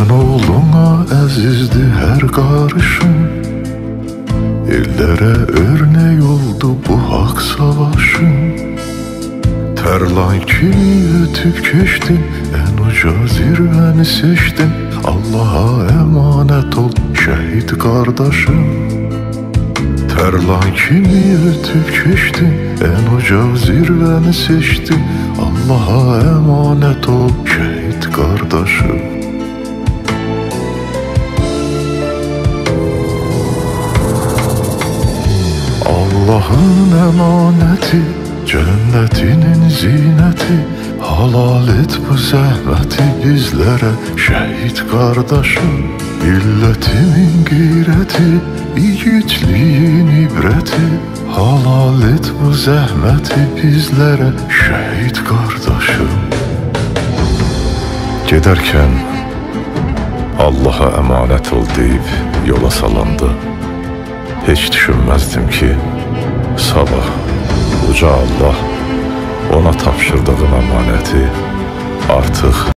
Vətən oğluna əzizdir hər qarışın, ellərə örnek oldu bu haqq savaşın. Tərlan kimi ötüb keçdin, ən uca zirvəni seçdin. Allaha əmanət ol şəhid qardaşım. Tərlan kimi ötüb keçdin, ən uca zirvəni seçdin. Allaha əmanət ol şəhid qardaşım. Allah'ın emaneti, cennetinin zineti. Halal et bu zəhməti bizlərə şəhid qardaşım. Milletimin qeyrəti, yiğitliyin ibrəti. Halal et bu zəhməti bizlərə şəhid qardaşım. Gedərkən Allaha əmanət ol deyib yola salandı. Heç düşünməzdim ki, sabah uca Allah ona tapşırdığım əmanəti artıq